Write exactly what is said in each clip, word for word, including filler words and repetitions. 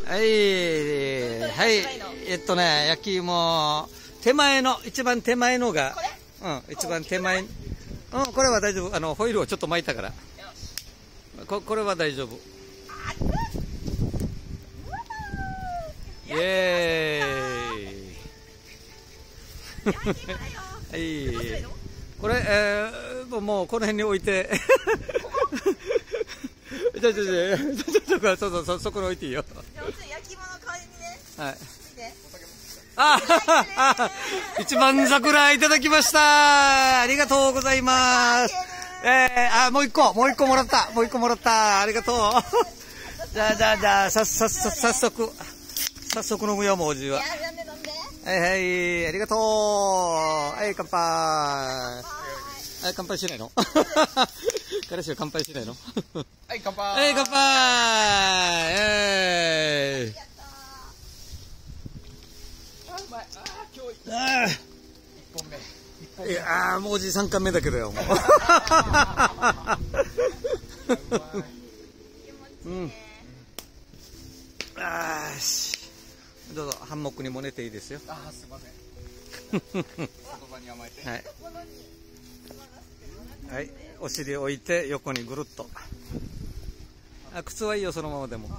はい、はい、えっとね、焼き芋、手前の、一番手前のが、うん、一番手前、うん、これは大丈夫。あの、ホイルをちょっと巻いたから。こ、これは大丈夫。イエーイ。はい。これ、えー、もうこの辺に置いて。じゃじゃじゃ、そうそうそう、そこに置いていいよ。 焼き芋の代わりにね。 はい。ああ、一番桜いただきました。ありがとうございます。えー、あ、もう一個、もう一個もらった。もう一個もらった。ありがとう。じゃあじゃあじゃあ、さっさっさ早速、早速飲むよ、もうおじは。はいはい、ありがとう。はい、乾杯。はい、乾杯しないの？彼氏は乾杯しないの？ はい、乾杯。 はい、乾杯。えーああ、いやー、もうおじさんかんめだけどよ、もう。うん。あーし、どうぞハンモックにも寝ていいですよ。 あー、すいません。言葉に甘えて。 はい。はい、お尻を置いて横にぐるっと。あ、靴はいいよ、そのままでも。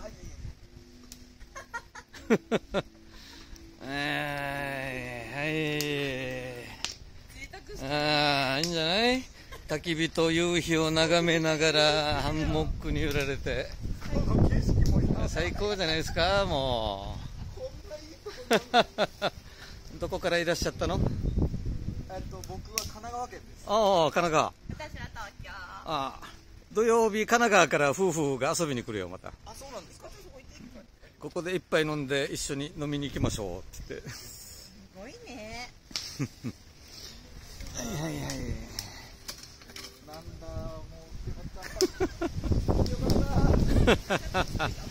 ああ、いいんじゃない？焚き火と夕日を眺めながらハンモックに揺られて最高じゃないですか。もうどこからいらっしゃったの？ えっと僕は神奈川県です。 ああ、神奈川。 私は東京。 ああ、土曜日神奈川から夫婦が遊びに来るよ、また。 あ、そうなんですか。 ここで一杯飲んで一緒に飲みに行きましょうって言って。 すごいね。 はいはいはい。 なんだ、もうよかった。よかった。